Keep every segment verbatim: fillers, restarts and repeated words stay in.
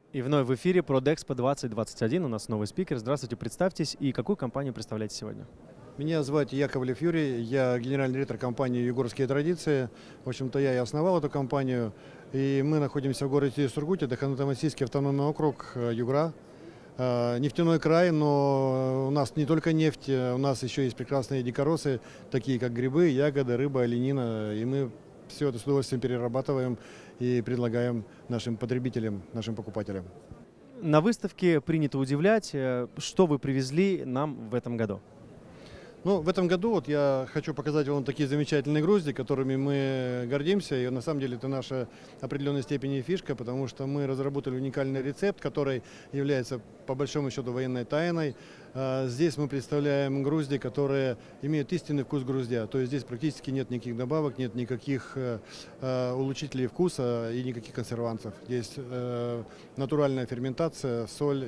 И вновь в эфире Продэкспо двадцать двадцать один. У нас новый спикер. Здравствуйте, представьтесь и какую компанию представляете сегодня? Меня зовут Яковлев Юрий, я генеральный директор компании «Югорские традиции». В общем-то, я и основал эту компанию. И мы находимся в городе Сургуте, это Ханты-Мансийский автономный округ, Югра. Нефтяной край, но у нас не только нефть, у нас еще есть прекрасные дикоросы, такие как грибы, ягоды, рыба, оленина. И мы все это с удовольствием перерабатываем и предлагаем нашим потребителям, нашим покупателям. На выставке принято удивлять. Что вы привезли нам в этом году? Ну, в этом году вот я хочу показать вам такие замечательные грузди, которыми мы гордимся. И на самом деле это наша определенной степени фишка, потому что мы разработали уникальный рецепт, который является по большому счету военной тайной. Здесь мы представляем грузди, которые имеют истинный вкус груздя. То есть здесь практически нет никаких добавок, нет никаких улучшителей вкуса и никаких консервантов. Здесь натуральная ферментация, соль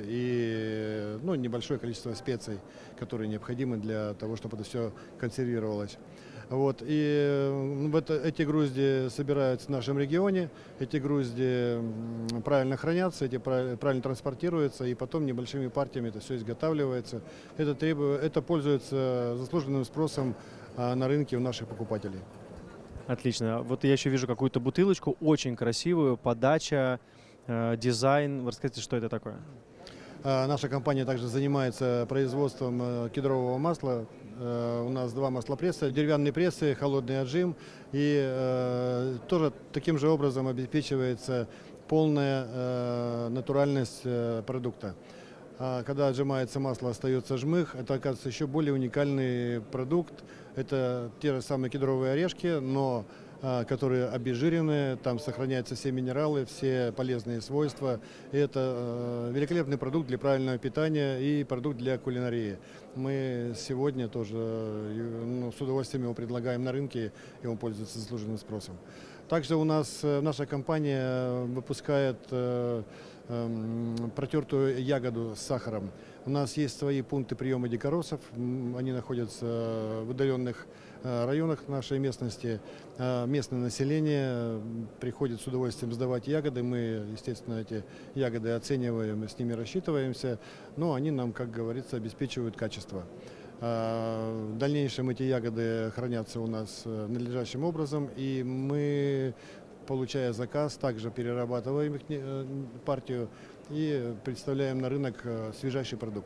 и ну, небольшое количество специй, которые необходимы для того, чтобы это все консервировалось. Вот. И вот эти грузди собираются в нашем регионе, эти грузди правильно хранятся, эти правильно транспортируются, и потом небольшими партиями это все изготавливается. Это, требует, это пользуется заслуженным спросом на рынке у наших покупателей. Отлично. Вот я еще вижу какую-то бутылочку, очень красивую, подача, э, дизайн. Вы расскажите, что это такое? Наша компания также занимается производством кедрового масла. У нас два маслопресса, деревянные прессы, холодный отжим. И э, тоже таким же образом обеспечивается полная э, натуральность э, продукта. А когда отжимается масло, остается жмых. Это, оказывается, еще более уникальный продукт. Это те же самые кедровые орешки, но которые обезжирены, там сохраняются все минералы, все полезные свойства. И это э, великолепный продукт для правильного питания и продукт для кулинарии. Мы сегодня тоже ну, с удовольствием его предлагаем на рынке, и он пользуется заслуженным спросом. Также у нас наша компания выпускает э, э, протертую ягоду с сахаром. У нас есть свои пункты приема дикоросов, они находятся в удаленных районах нашей местности. Местное население приходит с удовольствием сдавать ягоды. Мы, естественно, эти ягоды оцениваем, с ними рассчитываемся, но они нам, как говорится, обеспечивают качество. В дальнейшем эти ягоды хранятся у нас надлежащим образом, и мы, получая заказ, также перерабатываем их партию и представляем на рынок свежайший продукт.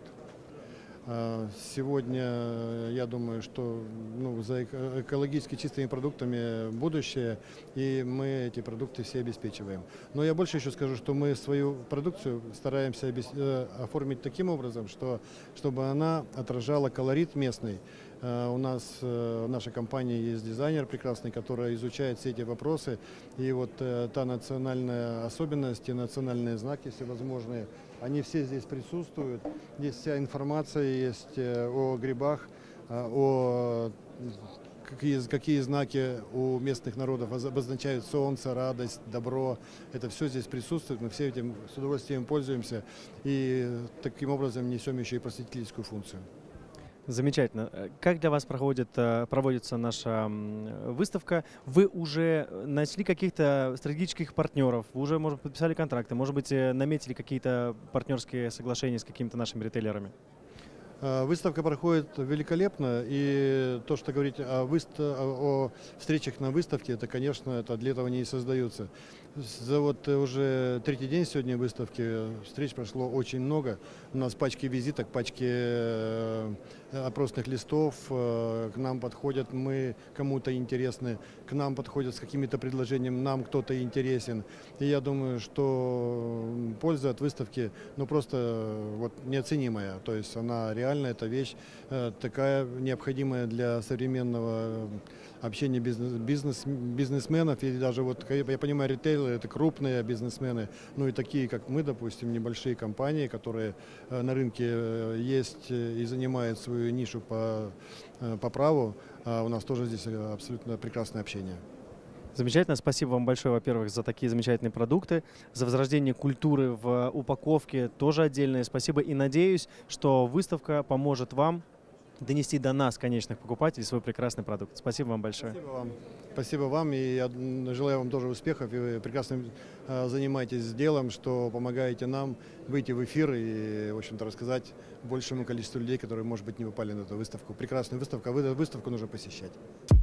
Сегодня, я думаю, что ну, за экологически чистыми продуктами будущее, и мы эти продукты все обеспечиваем. Но я больше еще скажу, что мы свою продукцию стараемся оформить таким образом, что, чтобы она отражала колорит местный. У нас в нашей компании есть дизайнер прекрасный, который изучает все эти вопросы. И вот та национальная особенность и национальные знаки всевозможные, они все здесь присутствуют. Здесь вся информация есть о грибах, о какие, какие знаки у местных народов обозначают солнце, радость, добро. Это все здесь присутствует, мы все этим с удовольствием пользуемся и таким образом несем еще и просветительскую функцию. Замечательно. Как для вас проходит, проводится наша выставка? Вы уже нашли каких-то стратегических партнеров, вы уже, может, подписали контракты, может быть, наметили какие-то партнерские соглашения с какими-то нашими ритейлерами? Выставка проходит великолепно, и то, что говорить о, выстав... о встречах на выставке, это, конечно, это для этого не создаются. За вот уже третий день сегодня выставки встреч прошло очень много. У нас пачки визиток, пачки опросных листов, к нам подходят, мы кому-то интересны, к нам подходят с какими-то предложениями, нам кто-то интересен. И я думаю, что польза от выставки ну, просто вот, неоценимая, то есть она реально Реально эта вещь э, такая необходимая для современного общения бизнес, бизнес, бизнесменов. И даже вот, я понимаю, ритейлеры — это крупные бизнесмены, ну и такие, как мы, допустим, небольшие компании, которые э, на рынке э, есть и занимают свою нишу по, э, по праву. А у нас тоже здесь абсолютно прекрасное общение. Замечательно. Спасибо вам большое, во-первых, за такие замечательные продукты, за возрождение культуры в упаковке тоже отдельное спасибо. И надеюсь, что выставка поможет вам донести до нас, конечных покупателей, свой прекрасный продукт. Спасибо вам большое. Спасибо вам. Спасибо вам, и я м, желаю вам тоже успехов, и вы прекрасно э, занимаетесь делом, что помогаете нам выйти в эфир и, в общем-то, рассказать большему количеству людей, которые, может быть, не попали на эту выставку. Прекрасная выставка, вы- выставку нужно посещать.